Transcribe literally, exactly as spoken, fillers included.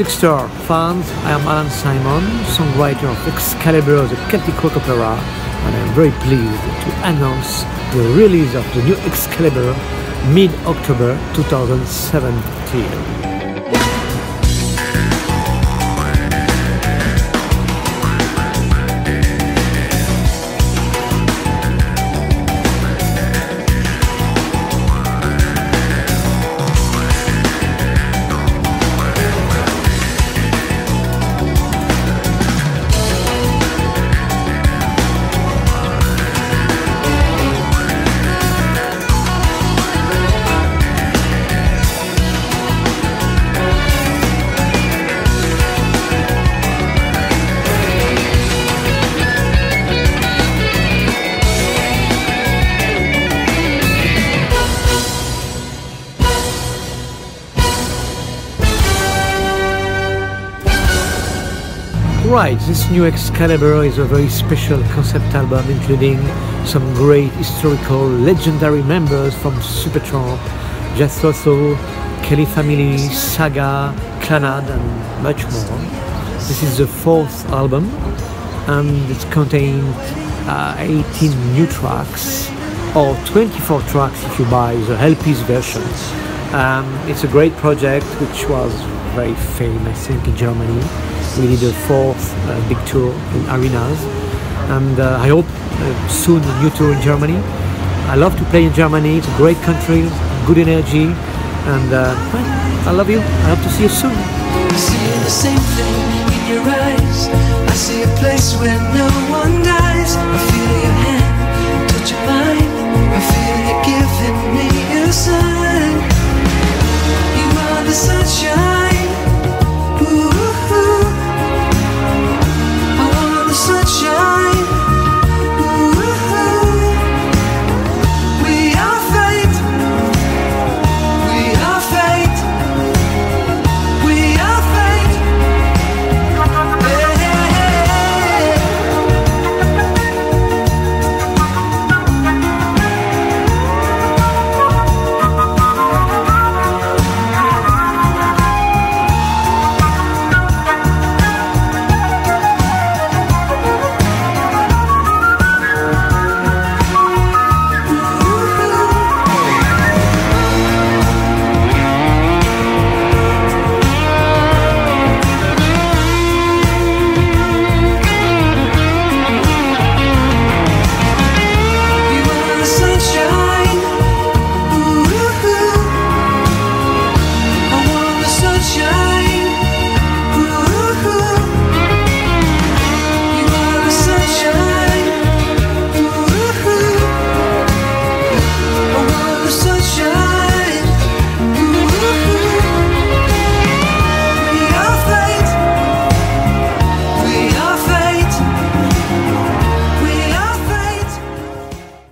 Music Store fans, I am Alan Simon, songwriter of Excalibur, the Celtic rock opera, and I am very pleased to announce the release of the new Excalibur mid-October two thousand seventeen. Right, this new Excalibur is a very special concept album including some great historical legendary members from Supertramp, Jethro Tull, Kelly Family, Saga, Clannad and much more. This is the fourth album and it contains uh, eighteen new tracks or twenty-four tracks if you buy the L P's version. Um, it's a great project which was very famous I think in Germany. We did a fourth uh, big tour in arenas and uh, I hope uh, soon a new tour in Germany. I love to play in Germany, it's a great country, good energy and uh, well, I love you, I hope to see you soon. I see the same thing in your eyes, I see a place where no one dies. I feel your hand, touch your mind, I feel you giving me a sign. You are the sunshine.